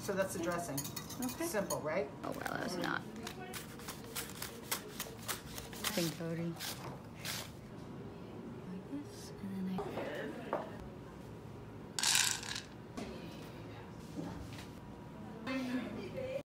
So that's the dressing. Okay. Simple, right? Oh, well, that's not. I think, Cody.